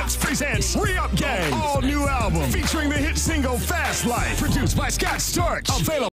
Clips presents Re-Up Gang, all new album featuring the hit single Fast Life, produced by Scott Storch. Available